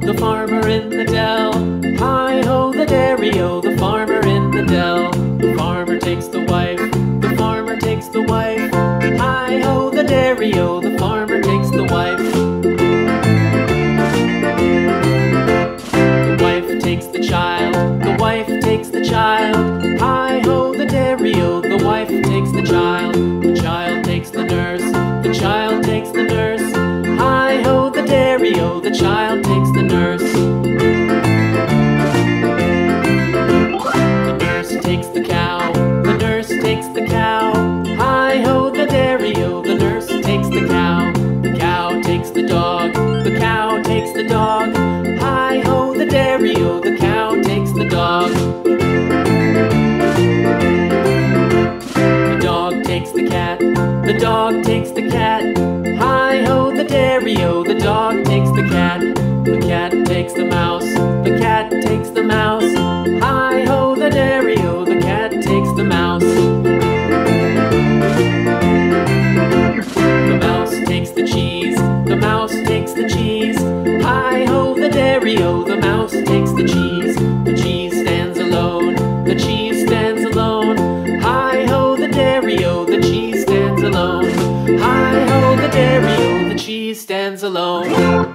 the farmer in the dell. Hi-ho, the dairy-o, the farmer in the dell. The farmer takes the wife, the farmer takes the wife. Hi-ho, the dairy-o, the farmer takes the wife. The wife takes the child, the wife takes the child. Hi-ho, the dairy-o, the wife takes the child. The child takes the nurse, the child takes the nurse. Hi-ho, the dairy-o, the child takes the nurse. The nurse takes the cow, the nurse takes the cow. Hi-ho, the dairy-o, the nurse takes the cow. The cow takes the dog, the cow takes the dog. Hi-ho, the dairy-o, the cow takes the dog. The dog takes the cat, the dog takes the cat. Hi-ho, the dairy-o, the dog takes the cat. The cat takes the mouse, the cat takes the mouse. Hi-ho, the dairy-o, the cat takes the mouse. The mouse takes the cheese, the mouse takes the cheese. Hi-ho, the dairy-o, the mouse takes the cheese. The cheese stands alone, the cheese stands alone. Hi-ho, the dairy-o, the cheese stands alone. Hi-ho, the dairy-o, the cheese stands alone.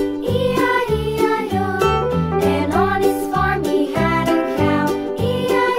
E-I-E-I-O, and on his farm he had a cow. E-I-E-I-O.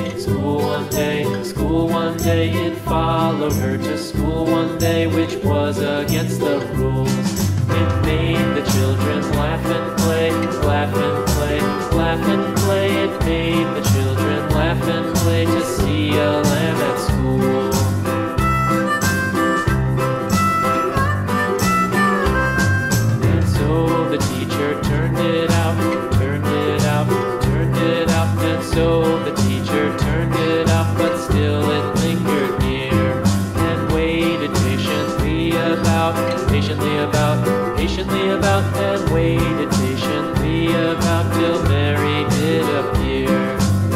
School one day, it followed her to school one day, which was against the rules. It made the children laugh and play, laugh and play, laugh and play. It made the children laugh and play to see a lamb at school. And so the teacher turned it out, turned it out, turned it out. And so the teacher turned it out, but still it lingered near and waited patiently about, and waited patiently about till Mary did appear.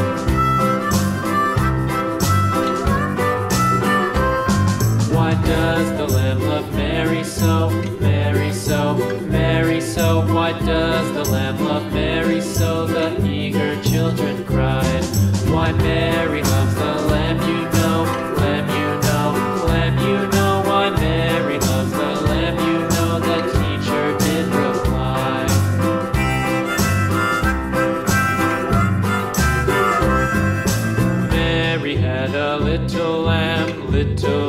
Why does the lamb love Mary so, Mary so, Mary so? Why does the lamb love Mary so? The eager children cried. Why Mary loves the lamb, you know, lamb, you know, lamb, you know. Why Mary loves the lamb, you know, the teacher did reply. Mary had a little lamb, little